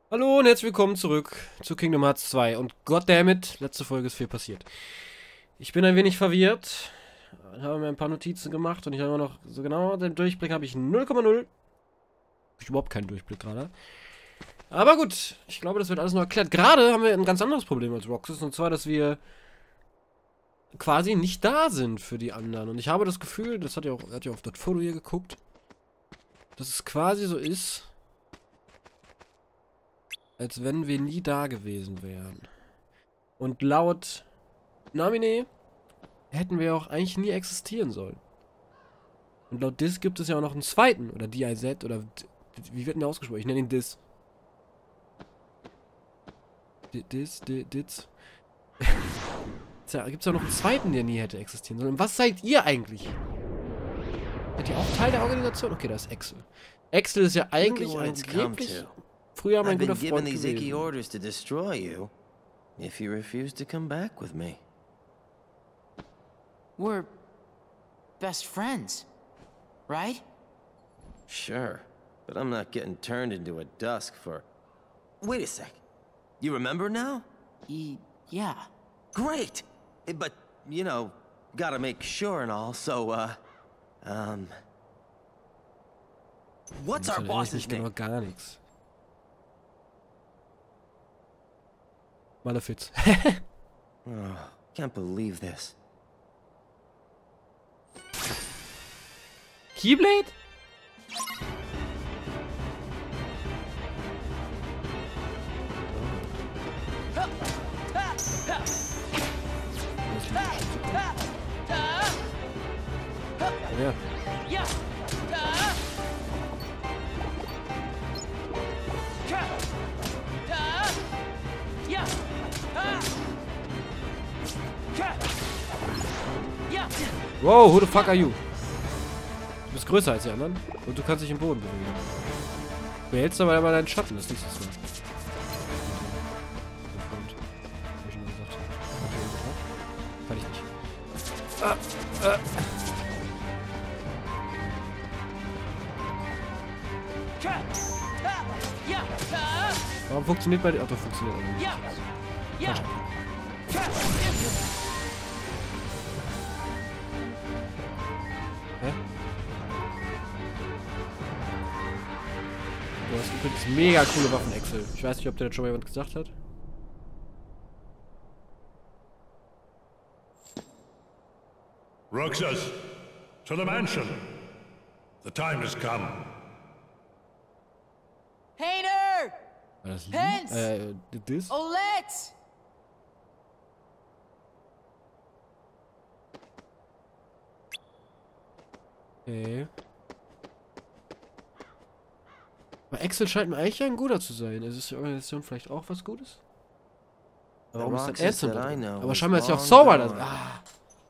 Hallo und herzlich willkommen zurück zu Kingdom Hearts 2. Und goddammit, letzte Folge ist viel passiert. Ich bin ein wenig verwirrt, habe mir ein paar Notizen gemacht und ich habe immer noch so genau den Durchblick habe ich 0,0. Ich überhaupt keinen Durchblick gerade. Aber gut, ich glaube, das wird alles noch erklärt. Gerade haben wir ein ganz anderes Problem als Roxas, und zwar, dass wir quasi nicht da sind für die anderen. Und ich habe das Gefühl, das hat ja auch auf das Foto hier geguckt, dass es quasi so ist, als wenn wir nie da gewesen wären. Und laut Namine hätten wir auch eigentlich nie existieren sollen. Und laut Dis gibt es ja auch noch einen zweiten. Oder DIZ. Oder wie wird denn der ausgesprochen? Ich nenne ihn Dis. Dis. Tja, gibt es ja noch einen zweiten, der nie hätte existieren sollen. Und was seid ihr eigentlich? Seid ihr auch Teil der Organisation? Okay, da ist Axel. Axel ist ja eigentlich angeblich früher mein guter Freund gewesen. Orders to destroy you if you refuse to come back with me. We're best friends, right? Sure, but I'm not getting turned into a dusk for... Wait a sec. You remember now? Yeah. Great! But, you know, gotta make sure and all, so, what's our boss's Genau name? gar nichts. Malefiz. Oh, can't believe this. Keyblade? Ja. Wow, who the fuck are you? Du bist größer als die anderen und du kannst dich im Boden bewegen. Du behältst aber immer deinen Schatten, das ist nicht so. Kann ich nicht. Warum funktioniert bei dir? Ach, das funktioniert auch nicht. Falsch. Hä? Du hast übrigens mega coole Waffen, Axel. Ich weiß nicht, ob dir das schon mal jemand gesagt hat. Roxas, to the mansion. The time has come. Painter! War das Pence! das? Olette! Okay. Aber Axel scheint mir eigentlich ein guter zu sein. Ist die Organisation vielleicht auch was Gutes? Aber warum ist das Ansem da drin? Aber scheinbar ist ja auch Sora da. Ah.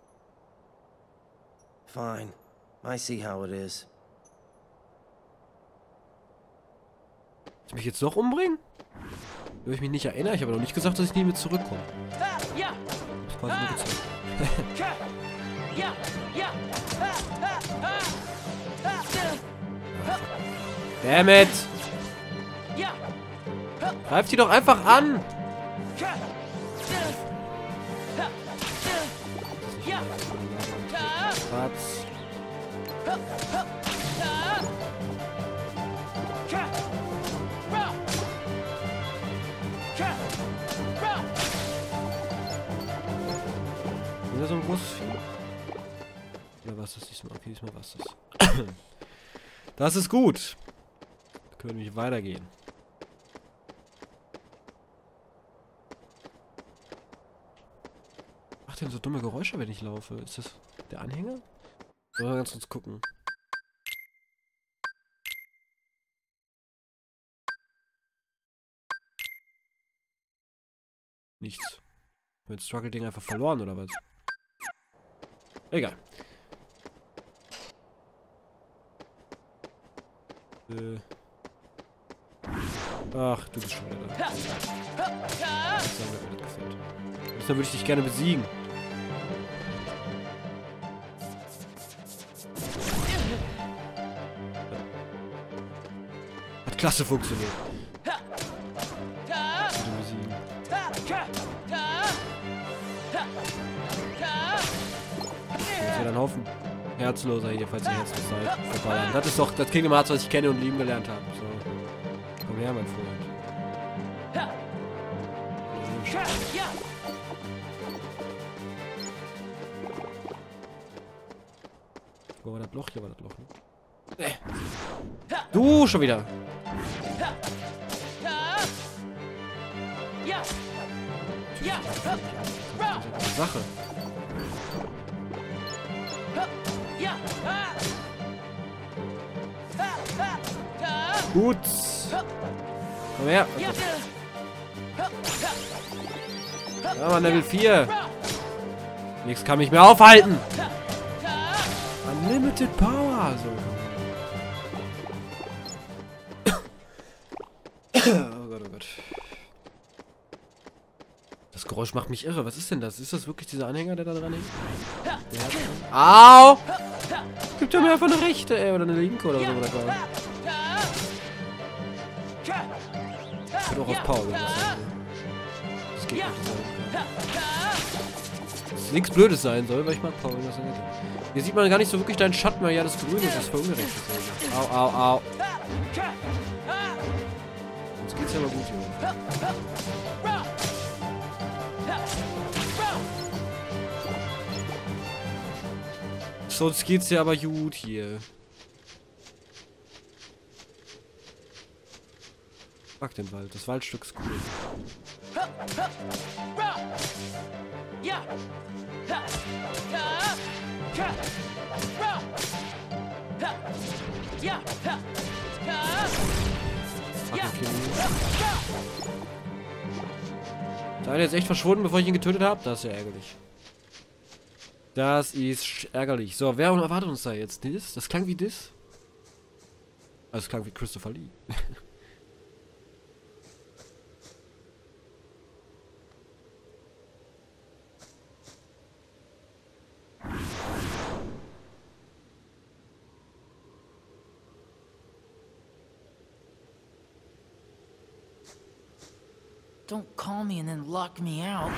Fine. I see how it is. Soll ich mich jetzt doch umbringen? Will ich mich nicht erinnern? Ich habe noch nicht gesagt, dass ich nie mehr zurückkomme. Das ist quasi nur gezeigt. Damn it! Greift die doch einfach an! Schatz. Wieder so ein großes Vieh? Oder was ist das diesmal? Okay, diesmal was ist das. Das ist gut. Da können wir nämlich weitergehen. Macht denn so dumme Geräusche, wenn ich laufe? Ist das der Anhänger? Mal ganz kurz gucken. Nichts. Mit Struggle-Ding einfach verloren, oder was? Egal. Ach, du bist schon wieder da. Das sagen, mir nicht gefällt. Dann würde ich dich gerne besiegen. Hat klasse funktioniert. ein Haufen Herzloser hier, falls ihr herzlos seid, verballern. Das ist doch das Kingdom Hearts, was ich kennen und lieben gelernt habe. So. Komm her, mein Freund. Wo war das Loch? Hier war das Loch, ne? Du, schon wieder. Sache. Gut. Komm her. Ja, Mann, Level 4. Nichts kann mich mehr aufhalten. Unlimited Power. So. Oh Gott, oh Gott. Das Geräusch macht mich irre. Was ist denn das? Ist das wirklich dieser Anhänger, der da dran hängt? Au! Gibt ja mir einfach eine rechte, oder eine linke oder so. Oder doch auf Power. Das geht nicht. Dass nichts Blödes sein soll, weil ich mag Power. Hier sieht man gar nicht so wirklich deinen Schatten, weil ja das Grün ist. Das ist voll ungerecht. Au, au, au. Jetzt geht's ja mal gut hier. Sonst geht's ja aber gut hier. Ich mag den Wald. Das Waldstück ist cool. Ist einer jetzt echt verschwunden, bevor ich ihn getötet habe? Das ist ja ärgerlich. Das ist ärgerlich. So, wer erwartet uns da jetzt? Dis? Das klang wie Dis? Also, es klang wie Christopher Lee. Don't call me and then lock me out.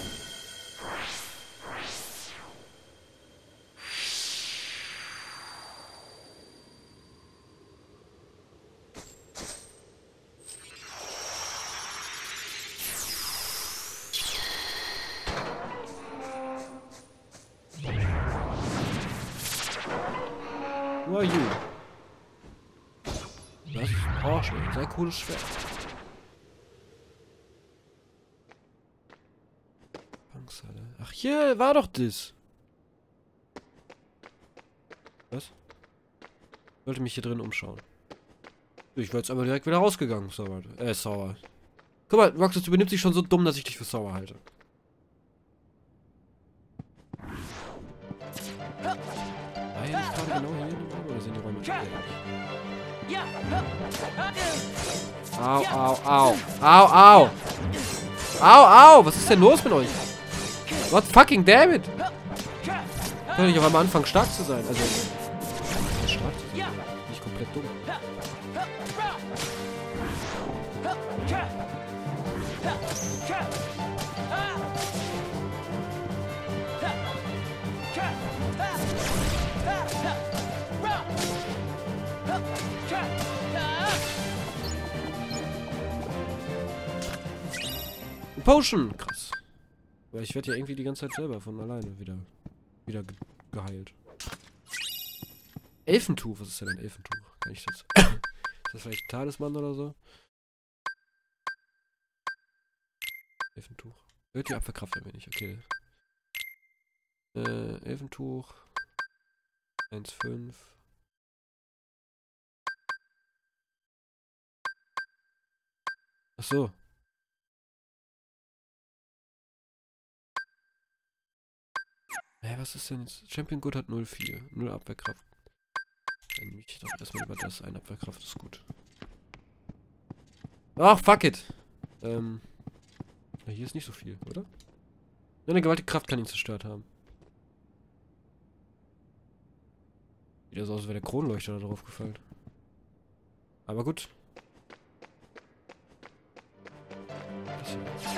Who are you? Das ist ein Powerschwert. Sehr cooles Schwert. Ach, hier war doch das. Was? Ich wollte mich hier drin umschauen. Ich war jetzt aber direkt wieder rausgegangen. Sauer. Sauer. Guck mal, Roxas, du benimmst dich schon so dumm, dass ich dich für sauer halte. War hier nicht gerade genau hier in dem Raum, oder sind die Räume Au, au, au. Au, au. Au, au. Was ist denn los mit euch? What fucking damn it! Ich kann nicht auf einmal anfangen stark zu sein. Also. Stark zu sein. Nicht komplett dumm. Potion! Krass. Weil ich werde ja irgendwie die ganze Zeit selber von alleine wieder geheilt. Elfentuch, was ist denn ein Elfentuch? Kann ich das? Ist das vielleicht ein Talisman oder so? Elfentuch. Hört die Abwehrkraft ein wenig, okay. Elfentuch. 1,5. Ach so. Hä, was ist denn jetzt? Champion Good hat 0,4. 0 Abwehrkraft. Dann nehme ich doch erstmal über das ein. Abwehrkraft ist gut. Ach, fuck it. Ja, hier ist nicht so viel, oder? Nur eine gewaltige Kraft kann ihn zerstört haben. Sieht so aus, als wäre der Kronleuchter da drauf gefallen. Aber gut.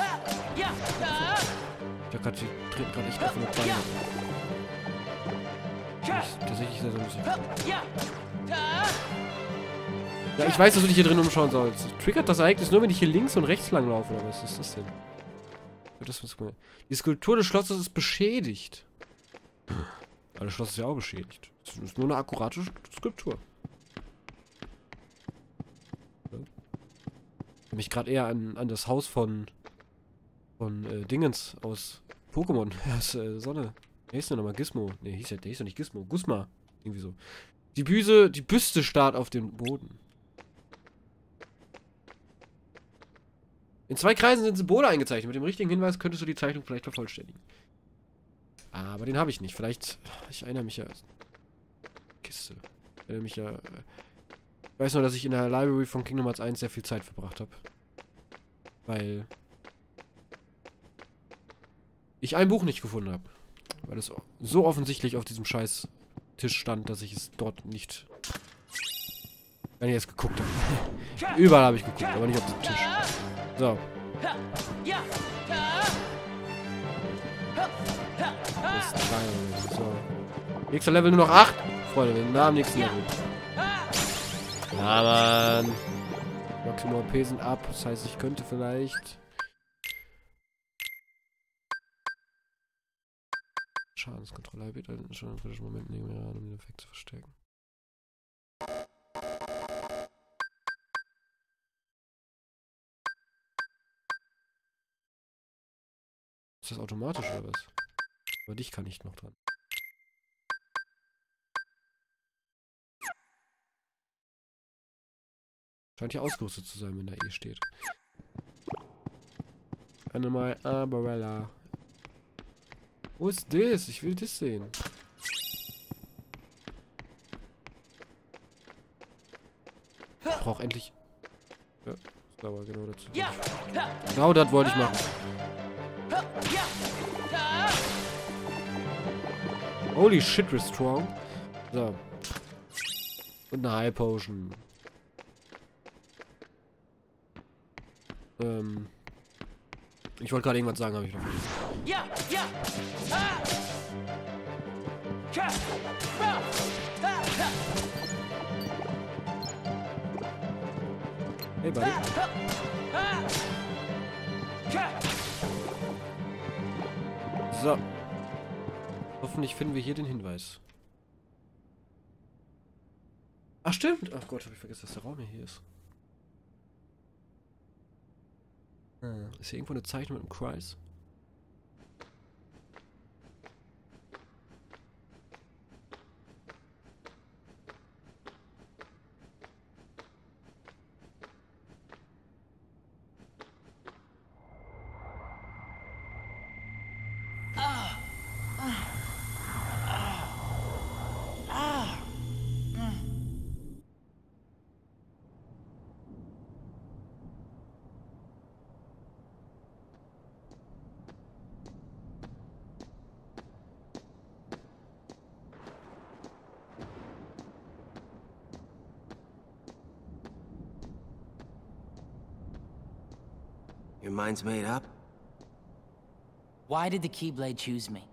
Ich hab grad, die treten gerade echt auf eine Beine. ist tatsächlich sehr, sehr lustig. Ja, ich weiß, dass du dich hier drin umschauen sollst. Triggert das Ereignis nur, wenn ich hier links und rechts lang laufe, oder was ist das denn? Die Skulptur des Schlosses ist beschädigt. Aber das Schloss ist ja auch beschädigt. Das ist nur eine akkurate Skulptur. Ja. Mich gerade eher an das Haus von Dingens aus Pokémon. Aus Sonne. Wer hieß denn nochmal? Gizmo. Ne, der hieß doch nicht Gizmo. Guzma. Irgendwie so. Die Büste starrt auf dem Boden. In 2 Kreisen sind Symbole eingezeichnet. Mit dem richtigen Hinweis könntest du die Zeichnung vielleicht vervollständigen. Aber den habe ich nicht. Vielleicht... Ich erinnere mich ja... Kiste. Ich erinnere mich ja... Ich weiß nur, dass ich in der Library von Kingdom Hearts 1 sehr viel Zeit verbracht habe. Weil... ich ein Buch nicht gefunden habe. Weil es so offensichtlich auf diesem scheiß Tisch stand, dass ich es dort nicht... Wenn ich jetzt geguckt habe. Überall habe ich geguckt, aber nicht auf dem Tisch. So. Das ist geil. So. Nächster Level nur noch 8. Freunde, wir sind nah am nächsten Level. Ja, Mann. Maximal OP sind ab. Das heißt, ich könnte vielleicht... Schadenskontrolle bitte schon einen kritischen Moment nehmen, ja, um den Effekt zu verstärken. Ist das automatisch oder was? Aber dich kann ich noch dran. Scheint hier ausgerüstet zu sein, wenn da E steht. Animal Umbrella. Wo ist das? Ich will das sehen. Ich brauche endlich... Ja, ist aber genau dazu. Genau das wollte ich machen. Holy shit, we're strong. So. Und eine High Potion. Ich wollte gerade irgendwas sagen, habe ich noch vergessen. Hey, Buddy. So. Hoffentlich finden wir hier den Hinweis. Ach, stimmt. Ach Gott, habe ich vergessen, dass der Raum hier ist. Ist hier irgendwo eine Zeichnung mit einem Kreis? Your mind's made up? Why did the Keyblade choose me?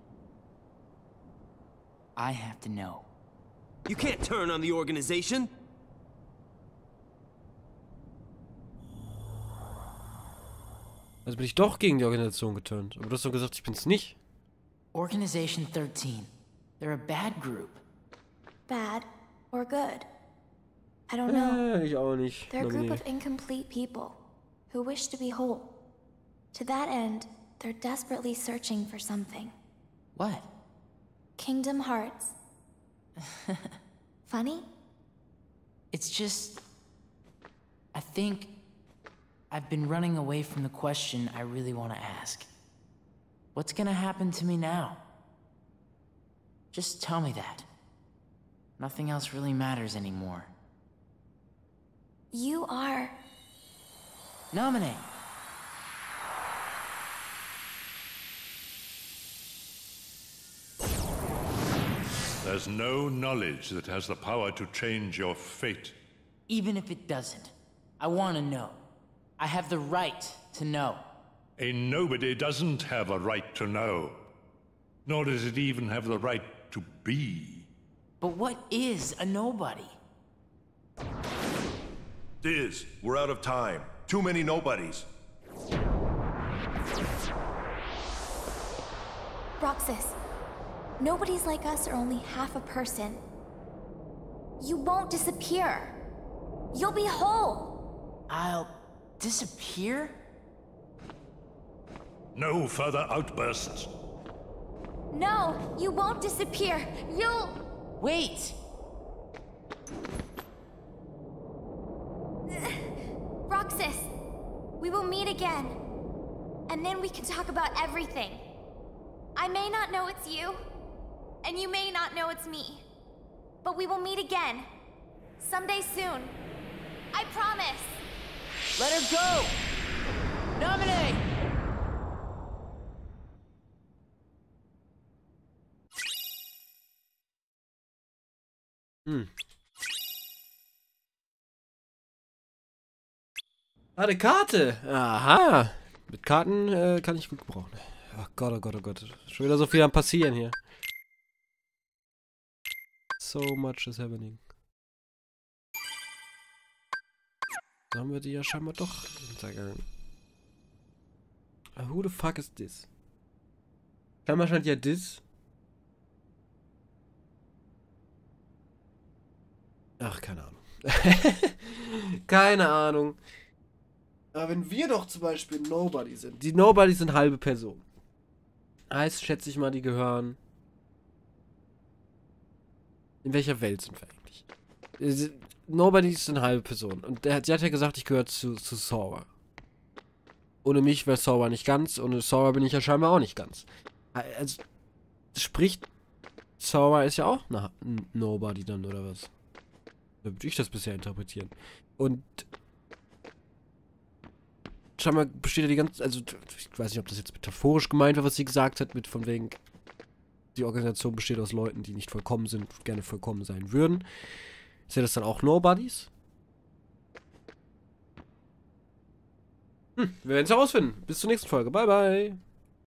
I have to know. You can't turn on the organization! Also bin ich doch gegen die Organisation geturnt. Aber du hast doch gesagt, ich bin's nicht. Organization 13. They're a bad group. Bad or good? I don't know. Ich auch nicht. They're a group of incomplete people who wish to be whole. To that end, they're desperately searching for something. What? Kingdom Hearts. Funny? It's just... I think... I've been running away from the question I really want to ask. What's gonna happen to me now? Just tell me that. Nothing else really matters anymore. You are... Nominate! There's no knowledge that has the power to change your fate. Even if it doesn't, I want to know. I have the right to know. A nobody doesn't have a right to know. Nor does it even have the right to be. But what is a nobody? Diz, we're out of time. Too many nobodies. Roxas, nobodies like us are only half a person. You won't disappear. You'll be whole. I'll disappear? No further outbursts. No, you won't disappear. You'll... Wait! Roxas, we will meet again. And then we can talk about everything. I may not know it's you, and you may not know it's me. But we will meet again. Someday soon. I promise. Let her go! Nominate! Ah, eine Karte. Aha. Mit Karten kann ich gut gebrauchen. Oh Gott, oh Gott, oh Gott. Schon wieder so viel am Passieren hier. So much is happening. Da haben wir die ja scheinbar doch hintergangen. Who the fuck is this? Scheinbar scheint ja this. Ach, keine Ahnung. Keine Ahnung. Aber wenn wir doch zum Beispiel Nobody sind. Die Nobody sind halbe Person. Heißt, schätze ich mal, die gehören... In welcher Welt sind wir eigentlich? Nobody ist eine halbe Person. Und sie hat ja gesagt, ich gehöre zu Sora. Ohne mich wäre Sora nicht ganz. Ohne Sora bin ich ja scheinbar auch nicht ganz. Also, sprich, Sora ist ja auch ein Nobody dann, oder was? So würde ich das bisher interpretieren. Und scheinbar besteht ja die ganze... Also, ich weiß nicht, ob das jetzt metaphorisch gemeint war, was sie gesagt hat, mit von wegen... Die Organisation besteht aus Leuten, die nicht vollkommen sind und gerne vollkommen sein würden. Sind das dann auch Nobodies? Wir werden es herausfinden. Bis zur nächsten Folge. Bye, bye.